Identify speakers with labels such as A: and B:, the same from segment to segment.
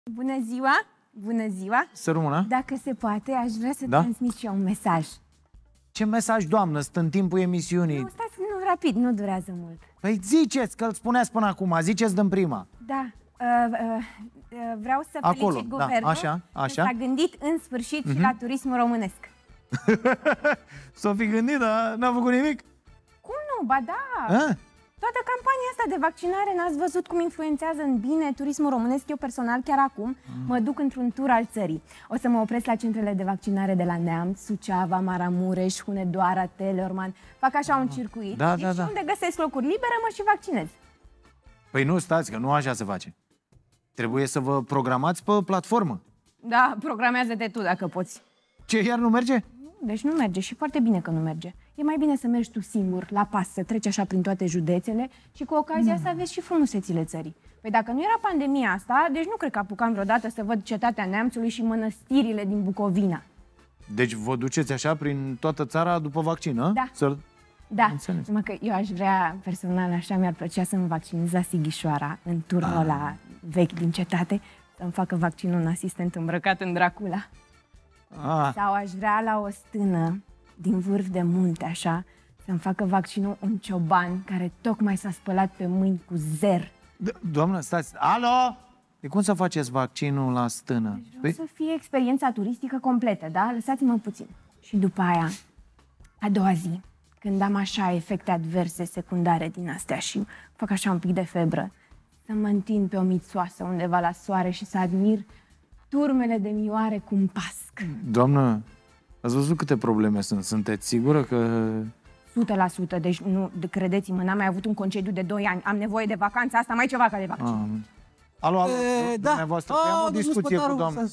A: Bună ziua! Bună ziua!
B: Să rămână.
A: Dacă se poate, aș vrea să transmit și eu un mesaj.
B: Ce mesaj, doamnă? Stă în timpul emisiunii.
A: Nu, stați, nu, rapid, nu durează mult.
B: Păi ziceți, că îl spuneați până acum, ziceți din prima.
A: Da, vreau să felicit guvernul
B: așa.
A: că s-a gândit în sfârșit și la turismul românesc.
B: S-o fi gândit, dar n-a făcut nimic?
A: Cum nu? Ba da! Toată campania asta de vaccinare, n-ați văzut cum influențează în bine turismul românesc? Eu personal, chiar acum, mă duc într-un tur al țării. O să mă opresc la centrele de vaccinare de la Neamț, Suceava, Maramureș, Hunedoara, Teleorman. Fac așa un circuit și unde găsesc locuri libere, mă și vaccinez.
B: Păi nu, stați, că nu așa se face. Trebuie să vă programați pe platformă.
A: Da, programează-te tu dacă poți.
B: Ce, iar nu merge?
A: Deci nu merge și foarte bine că nu merge. E mai bine să mergi tu singur, la pas, să treci așa prin toate județele și cu ocazia asta vezi și frumusețile țării. Păi dacă nu era pandemia asta, deci nu cred că apucam vreodată să văd cetatea Neamțului și mănăstirile din Bucovina.
B: Deci vă duceți așa prin toată țara după vaccin, a?
A: Da. Da, numai că eu aș vrea, personal, așa mi-ar plăcea să-mi vaccinez la Sighișoara, în turnul ăla vechi din cetate, să-mi facă vaccinul un asistent îmbrăcat în Dracula. Sau aș vrea la o stână din vârf de munte, așa, să-mi facă vaccinul un cioban care tocmai s-a spălat pe mâini cu zer.
B: Doamnă, stați, alo! De cum să faceți vaccinul la stână?
A: Deci vreau să fie experiența turistică completă, da? Lăsați-mă puțin. Și după aia, a doua zi, când am așa efecte adverse secundare din astea și fac așa un pic de febră, să mă întind pe o mițoasă undeva la soare și să admir turmele de mioare cum pasc.
B: Doamnă, ați văzut câte probleme sunt? Sunteți sigură că...
A: 100%, deci nu, credeți-mă, n-am mai avut un concediu de 2 ani. Am nevoie de vacanța asta, mai ceva ca de vaccin.
B: Alo, dumneavoastră, am o discuție cu doamna.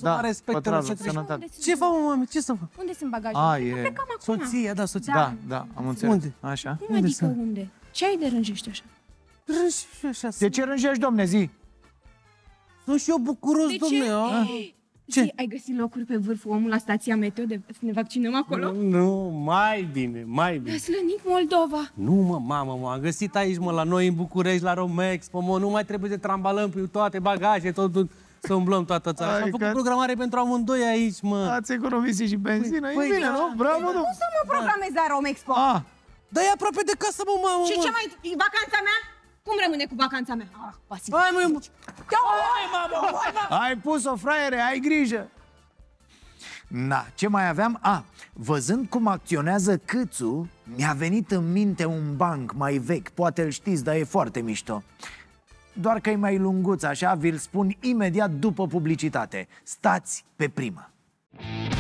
B: Ce fac, mami? Ce să fac?
A: Unde sunt bagajele? Plecăm acum.
B: Soția, da, soția. Da, am înțeles.
A: Unde?
B: Așa?
A: Cum adică unde? Ce ai de rânjești așa?
C: Rânjești așa.
B: De ce rânjești, domne, zi?
C: Sunt și eu bucuros, domne.
A: Ce? Ai găsit locuri pe vârful omul la stația meteo să ne vaccinăm acolo?
C: Nu, mai bine, mai bine.
A: La Slănic, Moldova.
C: Nu, mă, mamă, am găsit aici, mă, la noi în București, la Romexpo, mă, nu mai trebuie să trambalăm pe toate bagaje, tot să umblăm toată țara. Am făcut programare pentru amândoi aici, mă.
B: Ați economisit și benzină, e bine, nu? Bravo, nu?
A: Cum să mă programez la Romexpo?
C: Dar e aproape de casă, mă, mamă.
A: Și ce mai... E vacanța mea? Cum rămâne cu vacanța mea?
C: Hai, mă!
B: Ai pus-o, fraiere, ai grijă! Na, ce mai aveam? Văzând cum acționează Câțu, mi-a venit în minte un banc mai vechi. Poate îl știți, dar e foarte mișto. Doar că e mai lunguț, așa, vi-l spun imediat după publicitate. Stați pe Prima.